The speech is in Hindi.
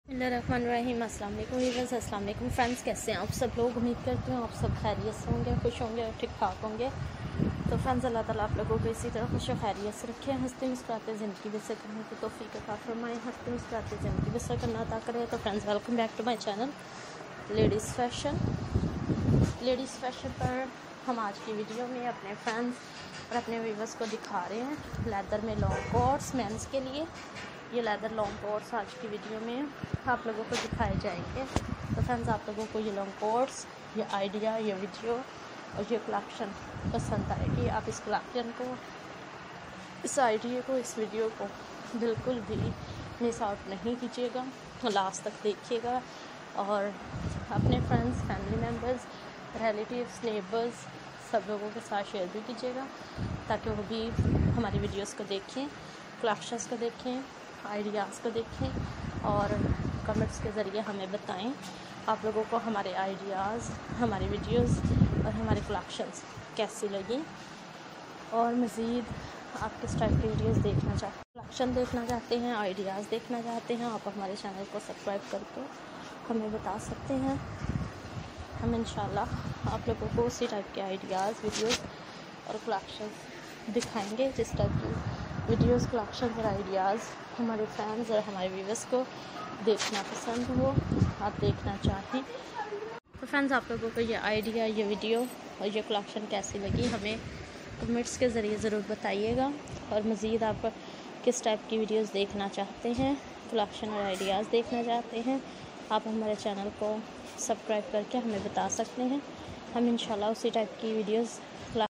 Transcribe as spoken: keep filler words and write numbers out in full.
बिस्मिल्लाहिर्रहमानिर्रहीम। अस्सलाम वालेकुम व्यूअर्स, अस्सलाम वालेकुम फ्रेंड्स, कैसे हैं आप सब लोग। उम्मीद करती हूँ आप सब खैरियत से होंगे, खुश होंगे और ठीक ठाक होंगे। तो फ्रेंड्स, अल्लाह ताला आप लोगों को इसी तरह खुश और खैरियत से रखे, हंसते मुस्कुराते ज़िंदगी बसर करने की तौफीक अता फरमाएं, हंसते मुस्कुराते ज़िंदगी बसर करना अता करें। तो friends, welcome back to my channel ladies fashion. Ladies fashion पर हम आज की वीडियो में अपने फ्रेंड्स और अपने व्यूअर्स को दिखा रहे हैं लेदर में लॉन्ग कोट्स मेंस के लिए। ये लेदर लॉन्ग कोट्स आज की वीडियो में आप लोगों को दिखाए जाएंगे। तो फ्रेंड्स, आप लोगों को ये लॉन्ग कोट्स, ये आइडिया, ये वीडियो और ये कलेक्शन पसंद आएगी। आप इस कलेक्शन को, इस आइडिया को, इस वीडियो को बिल्कुल भी मिस आउट नहीं कीजिएगा, लास्ट तक देखिएगा और अपने friends, family members, relatives, neighbours सब लोगों के साथ शेयर भी कीजिएगा ताकि वो भी हमारी वीडियोस को देखें, कलेक्शंस को देखें, आइडियाज़ को देखें और कमेंट्स के ज़रिए हमें बताएं आप लोगों को हमारे आइडियाज़, हमारी वीडियोस और हमारे कलेक्शंस कैसी लगी। और मज़ीद आप किस टाइप की वीडियोस देखना चाहते हैं, कलेक्शन देखना चाहते हैं, आइडियाज़ देखना चाहते हैं, आप हमारे चैनल को सब्सक्राइब करके हमें बता सकते हैं। हम इंशाल्लाह आप लोगों को उसी टाइप के आइडियाज़, वीडियोस और कलेक्शंस दिखाएंगे जिस टाइप की वीडियोस, कलेक्शन और आइडियाज़ हमारे फैंस और हमारे व्यूअर्स को देखना पसंद हो, आप देखना चाहें। तो फ्रेंड्स, आप लोगों को ये आइडिया, ये वीडियो और ये कलेक्शन कैसी लगी हमें कमेंट्स के ज़रिए ज़रूर बताइएगा। और मज़ीद आप किस टाइप की वीडियोस देखना चाहते हैं, कलेक्शन और आइडियाज़ देखना चाहते हैं, आप हमारे चैनल को सब्सक्राइब करके हमें बता सकते हैं। हम इंशाल्लाह उसी टाइप की वीडियोस